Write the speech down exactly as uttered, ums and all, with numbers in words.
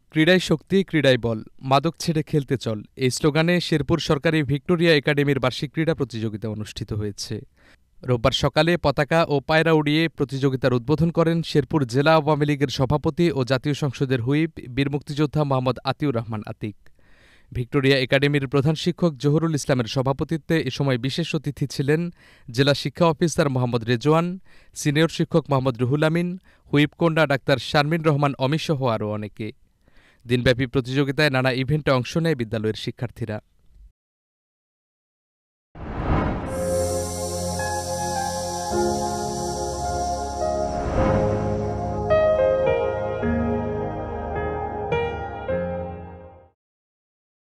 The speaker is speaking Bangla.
ক্রীড়ায় শক্তি, ক্রীড়ায় বল, মাদক ছেড়ে খেলতে চল এই স্লোগানে শেরপুর সরকারি ভিক্টোরিয়া একাডেমির বার্ষিক ক্রীড়া প্রতিযোগিতা অনুষ্ঠিত হয়েছে। রোববার সকালে পতাকা ও পায়রা উড়িয়ে প্রতিযোগিতার উদ্বোধন করেন শেরপুর জেলা আওয়ামী লীগের সভাপতি ও জাতীয় সংসদের হুইপ বীর মুক্তিযোদ্ধা মোহাম্মদ আতিউর রহমান আতিক। ভিক্টোরিয়া একাডেমির প্রধান শিক্ষক জহুরুল ইসলামের সভাপতিত্বে এ সময় বিশেষ অতিথি ছিলেন জেলা শিক্ষা অফিসার মোহাম্মদ রেজওয়ান, সিনিয়র শিক্ষক মোহাম্মদ রুহুল আমিন, হুইপকোন্ডা ডাক্তার শারমিন রহমান অমিসহ আরও অনেকে। দিনব্যাপী প্রতিযোগিতায় নানা ইভেন্টে অংশ নেয় বিদ্যালয়ের শিক্ষার্থীরা।